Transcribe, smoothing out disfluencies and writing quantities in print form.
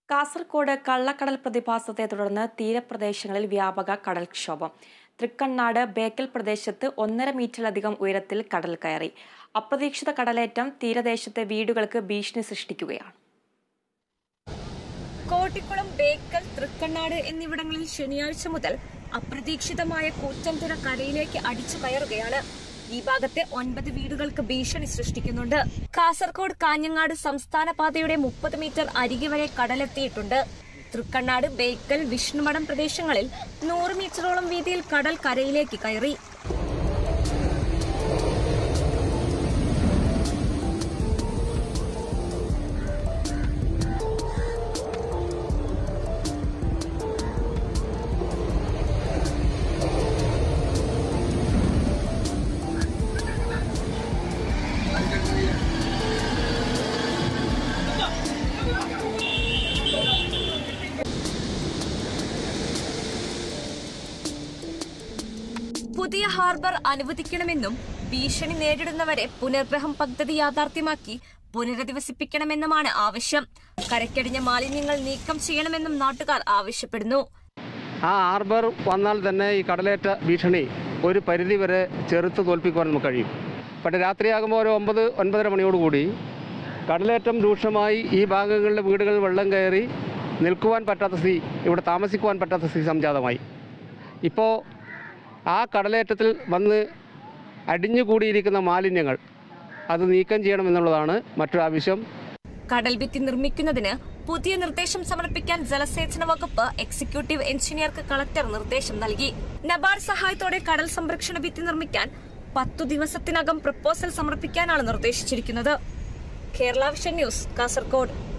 കാസർഗോഡ് കള്ളക്കടൽ പ്രതിഭാസത്തെ തുടർന്ന് തീരപ്രദേശങ്ങളിൽ വ്യാപക കടൽക്ഷോഭം. തൃക്കണ്ണാട് ബേക്കൽ പ്രദേശത്ത് 1.5 മീറ്ററിലധികം ഉയരത്തിൽ കടൽ കയറി. അപ്രതീക്ഷിത കടലേറ്റം തീരദേശത്തെ വീടുകൾക്ക് ഭീഷണി സൃഷ്ടിക്കുകയാണ്. കോട്ടിക്കുളം, ബേക്കൽ, തൃക്കണ്ണാട് എന്നിവിടങ്ങളിൽ ശനിയാഴ്ച മുതൽ അപ്രതീക്ഷിതമായ കൂറ്റൻ തിര കരയിലേക്ക് അടിച്ചു കയറുകയാണ്. ഈ ഭാഗത്തെ 9 വീടുകൾക്ക് ഭീഷണി സൃഷ്ടിക്കുന്നുണ്ട്. കാസർഗോഡ് കാഞ്ഞങ്ങാട് സംസ്ഥാന പാതയുടെ 30 മീറ്റർ അരികെ വരെ കടലെത്തിയിട്ടുണ്ട്. തൃക്കണ്ണാട്, ബേക്കൽ, വിഷ്ണുമഠം പ്രദേശങ്ങളിൽ 100 മീറ്ററോളം വീതിയിൽ കടൽ കരയിലേക്ക് കയറി. പുതിയ ഹാർബർ അനുവദിക്കണമെന്നും ഭീഷണി നേരിടുന്നവരെ പുനർഗ്രഹം പദ്ധതി യാഥാർത്ഥ്യമാക്കി പുനരധിവസിപ്പിക്കണമെന്നുമാണ് ആവശ്യം. കരക്കടിഞ്ഞ മാലിന്യങ്ങൾ നീക്കം ചെയ്യണമെന്നും നാട്ടുകാർ ആവശ്യപ്പെടുന്നു. ആ ഹാർബർ വന്നാൽ തന്നെ ഈ കടലേറ്റ ഭീഷണി ഒരു പരിധി വരെ ചെറുത്ത് തോൽപ്പിക്കുവാൻ നമുക്ക് കഴിയും. പക്ഷേ രാത്രിയാകുമ്പോൾ ഒരു 9-9:30 മണിയോടുകൂടി കടലേറ്റം രൂക്ഷമായി ഈ ഭാഗങ്ങളിലെ വീടുകളിൽ വെള്ളം കയറി നിൽക്കുവാൻ പറ്റാത്ത സ്ഥിതി, ഇവിടെ താമസിക്കുവാൻ പറ്റാത്ത സ്ഥിതി സംജാതമായി. ഇപ്പോൾ ആ കടലേറ്റത്തിൽ വന്ന് അടിഞ്ഞുകൂടിയിരിക്കുന്ന മാലിന്യങ്ങൾ അത് നീക്കം ചെയ്യണമെന്നുള്ളതാണ് മറ്റൊരു ആവശ്യം. കടൽ ഭിത്തി നിർമ്മിക്കുന്നതിന് പുതിയ നിർദ്ദേശം സമർപ്പിക്കാൻ ജലസേചന വകുപ്പ് എക്സിക്യൂട്ടീവ് എഞ്ചിനീയർക്ക് കളക്ടർ നിർദ്ദേശം നൽകി. നബാർഡ് സഹായത്തോടെ കടൽ സംരക്ഷണ ഭിത്തി നിർമ്മിക്കാൻ 10 ദിവസത്തിനകം പ്രപ്പോസൽ സമർപ്പിക്കാനാണ് നിർദ്ദേശിച്ചിരിക്കുന്നത്. Kerala vision news, Kasaragod.